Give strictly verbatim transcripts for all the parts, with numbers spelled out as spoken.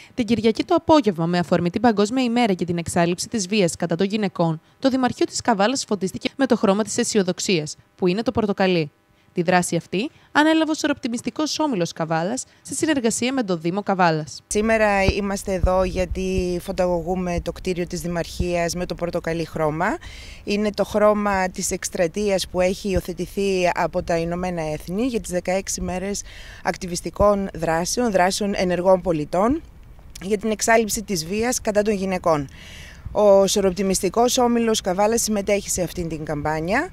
Την Κυριακή το απόγευμα, με αφορμή την Παγκόσμια ημέρα για την εξάλληψη της βίας κατά των γυναικών, το Δημαρχείο της Καβάλας φωτίστηκε με το χρώμα της αισιοδοξίας, που είναι το πορτοκαλί. Τη δράση αυτή ανέλαβε ο Σωροπτιμιστικός Όμιλος Καβάλας σε συνεργασία με το Δήμο Καβάλας. Σήμερα είμαστε εδώ γιατί φωταγωγούμε το κτίριο της Δημαρχίας με το πορτοκαλί χρώμα. Είναι το χρώμα της εκστρατείας που έχει υιοθετηθεί από τα Ηνωμένα Έθνη για τις δεκαέξι μέρες ακτιβιστικών δράσεων, δράσεων ενεργών πολιτών για την εξάλληψη της βίας κατά των γυναικών. Ο Σωροπτιμιστικός Όμιλος Καβάλας συμμετέχει σε αυτήν την καμπάνια.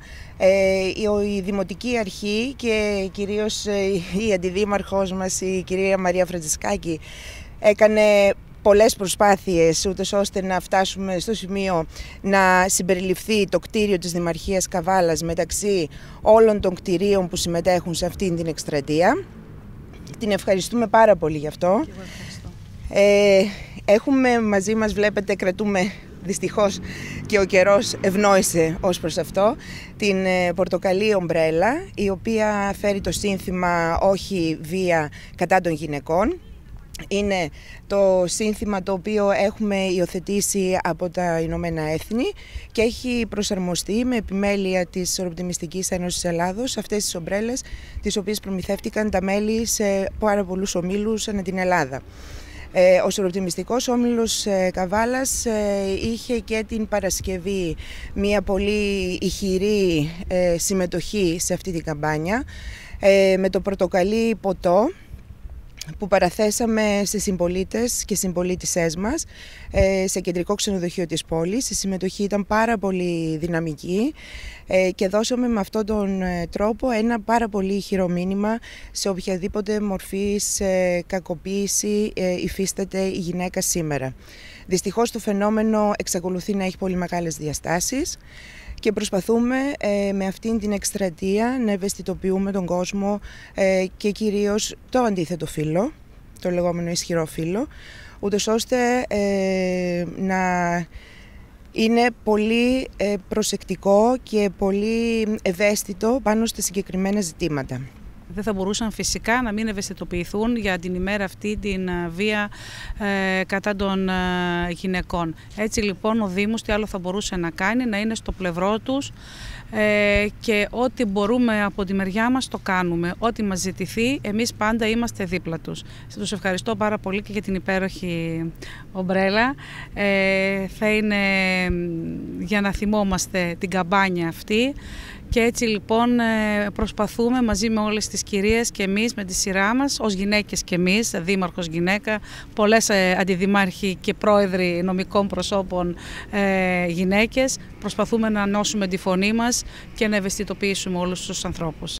Η Δημοτική Αρχή και κυρίως η Αντιδήμαρχός μας, η κυρία Μαρία Φραντζισκάκη, έκανε πολλές προσπάθειες ούτως ώστε να φτάσουμε στο σημείο να συμπεριληφθεί το κτίριο της Δημαρχίας Καβάλας μεταξύ όλων των κτιρίων που συμμετέχουν σε αυτήν την εκστρατεία. Την ευχαριστούμε πάρα πολύ γι' αυτό. Ε, έχουμε μαζί μας, βλέπετε, κρατούμε δυστυχώς και ο καιρός ευνόησε ως προς αυτό, την πορτοκαλί ομπρέλα, η οποία φέρει το σύνθημα «Όχι βία κατά των γυναικών». Είναι το σύνθημα το οποίο έχουμε υιοθετήσει από τα Ηνωμένα Έθνη και έχει προσαρμοστεί με επιμέλεια της Σωροπτιμιστικής Ένωσης Ελλάδος αυτές τις ομπρέλες, τις οποίες προμηθεύτηκαν τα μέλη σε πάρα πολλούς ομίλους ανά την Ελλάδα. Ο Σωροπτιμιστικός Όμιλος Καβάλας είχε και την Παρασκευή μια πολύ ηχηρή συμμετοχή σε αυτή την καμπάνια με το πορτοκαλί ποτό που παραθέσαμε σε συμπολίτες και συμπολίτησές μας σε κεντρικό ξενοδοχείο της πόλης. Η συμμετοχή ήταν πάρα πολύ δυναμική και δώσαμε με αυτόν τον τρόπο ένα πάρα πολύ ηχηρό μήνυμα σε οποιαδήποτε μορφής κακοποίηση υφίσταται η γυναίκα σήμερα. Δυστυχώς το φαινόμενο εξακολουθεί να έχει πολύ μεγάλες διαστάσεις και προσπαθούμε ε, με αυτήν την εκστρατεία να ευαισθητοποιούμε τον κόσμο ε, και κυρίως το αντίθετο φύλο, το λεγόμενο ισχυρό φύλο, ούτως ώστε ε, να είναι πολύ ε, προσεκτικό και πολύ ευαίσθητο πάνω στα συγκεκριμένα ζητήματα. Δεν θα μπορούσαν φυσικά να μην ευαισθητοποιηθούν για την ημέρα αυτή την βία ε, κατά των ε, γυναικών. Έτσι λοιπόν ο Δήμος τι άλλο θα μπορούσε να κάνει, να είναι στο πλευρό τους ε, και ό,τι μπορούμε από τη μεριά μας το κάνουμε. Ό,τι μας ζητηθεί, εμείς πάντα είμαστε δίπλα τους. Τους ευχαριστώ πάρα πολύ και για την υπέροχη ομπρέλα. Ε, θα είναι για να θυμόμαστε την καμπάνια αυτή. Και έτσι λοιπόν προσπαθούμε μαζί με όλες τις κυρίες και εμείς με τη σειρά μας, ως γυναίκες και εμείς, δήμαρχος γυναίκα, πολλές αντιδημάρχοι και πρόεδροι νομικών προσώπων ε, γυναίκες, προσπαθούμε να ενώσουμε τη φωνή μας και να ευαισθητοποιήσουμε όλους τους ανθρώπους.